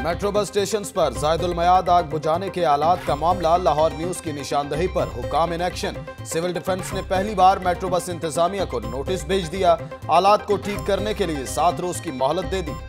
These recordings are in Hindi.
मेट्रो बस स्टेशन पर जायदुल मयाद आग बुझाने के आलात का मामला लाहौर न्यूज की निशानदही पर हुकाम इन एक्शन। सिविल डिफेंस ने पहली बार मेट्रो बस इंतजामिया को नोटिस भेज दिया। आलात को ठीक करने के लिए 7 रोज की मोहलत दे दी।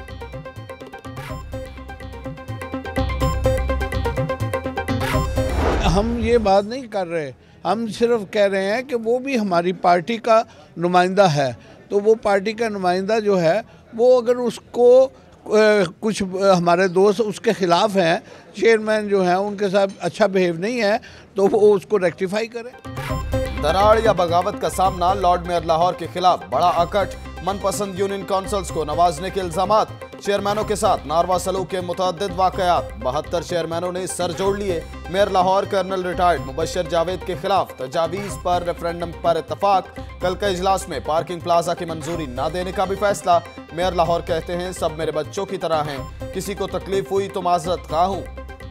हम ये बात नहीं कर रहे, हम सिर्फ कह रहे हैं कि वो भी हमारी पार्टी का नुमाइंदा है, तो वो पार्टी का नुमाइंदा जो है वो अगर उसको कुछ हमारे दोस्त उसके खिलाफ हैं, चेयरमैन जो हैं उनके साथ अच्छा बिहेव नहीं है, तो वो उसको रेक्टिफाई करें। दराड़ या बगावत का सामना लॉर्ड मेयर लाहौर के खिलाफ बड़ा अकट। मनपसंद यूनियन काउंसिल्स को नवाजने के इल्जामात। चेयरमैनों के साथ नारवा सलूक के मुतअद्दिद वाकयात। 72 चेयरमैनों ने सर जोड़ लिए। Mayor Lahore colonel retired Mubashar Javed के खिलाफ तजावीज़ पर रेफरेंडम पर इत्तफाक। कल के इजलास में पार्किंग प्लाजा की मंजूरी न देने का भी फैसला। मेयर लाहौर कहते हैं सब मेरे बच्चों की तरह हैं, किसी को तकलीफ हुई तो माजरत खा हूं।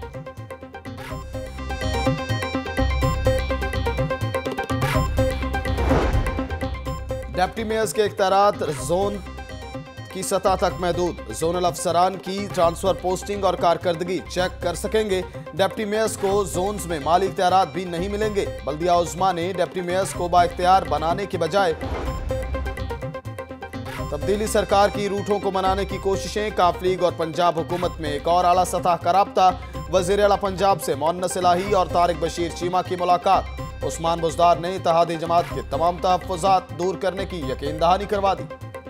डिप्टी मेयर्स के इख्तियारात जोन की सतह तक महदूद। जोनल अफसरान की ट्रांसफर पोस्टिंग और कारकर्दगी चेक कर सकेंगे। डिप्टी मेयर्स को जोन्स में माली इख्तियारात भी नहीं मिलेंगे। बल्दिया उज़्मा ने डिप्टी मेयर्स को बाइख्तियार बनाने के बजाय तब्दीली सरकार की रूठों को मनाने की कोशिशें। काफ लीग और पंजाब हुकूमत में एक और आला सतह का राब्ता। वज़ीर आला पंजाब से मोहन्नस इलाही और तारिक बशीर चीमा की मुलाकात। उस्मान बुज़दार ने इत्तेहादी जमात के तमाम तहफ़्फ़ुज़ात दूर करने की यकीन दहानी करवा दी।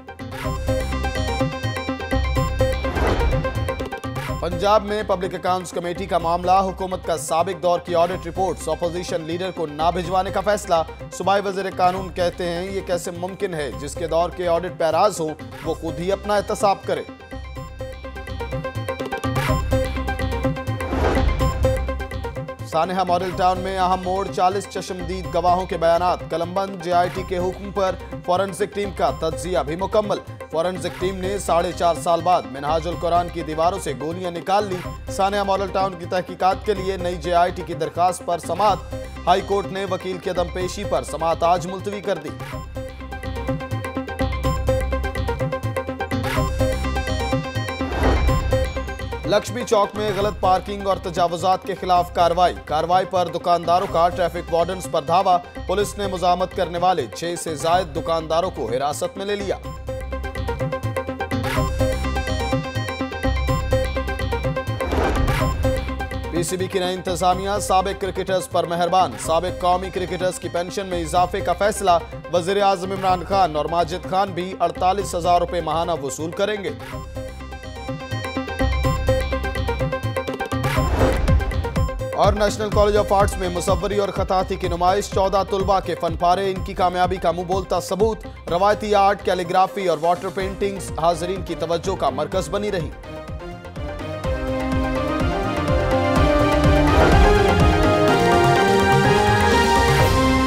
पंजाब में पब्लिक अकाउंट्स कमेटी का मामला। हुकूमत का साबिक दौर की ऑडिट रिपोर्ट्स अपोजिशन लीडर को ना भिजवाने का फैसला। सूबाई वज़ीर कानून कहते हैं ये कैसे मुमकिन है जिसके दौर के ऑडिट पैराज हो वो खुद ही अपना एहतसाब करे। सानेहा मॉडल टाउन में अहम मोड़। 40 चश्मदीद गवाहों के बयानात। कलमबंद JIT के हुक्म पर फॉरेंसिक टीम का तज्जिया भी मुकम्मल। फॉरेंसिक टीम ने 4.5 साल बाद मिनहाजुल कुरान की दीवारों से गोलियां निकाल ली। सानेहा मॉडल टाउन की तहकीकात के लिए नई JIT की दरखास्त पर समाअत। हाई कोर्ट ने वकील की अदमपेशी पर समाअत आज मुलतवी कर दी। लक्ष्मी चौक में गलत पार्किंग और तजावुजात के खिलाफ कार्रवाई पर दुकानदारों का ट्रैफिक वार्डन्स पर धावा। पुलिस ने मुजामत करने वाले 6 से ज्यादा दुकानदारों को हिरासत में ले लिया। PCB की नई इंतजामिया साबिक क्रिकेटर्स पर मेहरबान। साबिक कौमी क्रिकेटर्स की पेंशन में इजाफे का फैसला। वजीर आजम इमरान खान और माजिद खान भी 48,000 रुपए माहाना वसूल करेंगे। और नेशनल कॉलेज ऑफ आर्ट्स में मुसव्वरी और खताती की नुमाइश। 14 तुलबा के फनपारे इनकी कामयाबी का मुंह बोलता सबूत। रवायती आर्ट, कैलीग्राफी और वाटर पेंटिंग्स हाजरीन की तवज्जो का मरकज बनी रही।